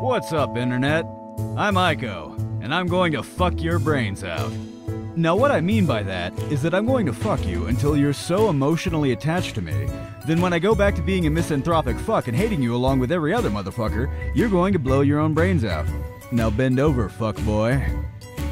What's up, Internet? I'm Aiko, and I'm going to fuck your brains out. Now what I mean by that is that I'm going to fuck you until you're so emotionally attached to me, then when I go back to being a misanthropic fuck and hating you along with every other motherfucker, you're going to blow your own brains out. Now bend over, fuck boy.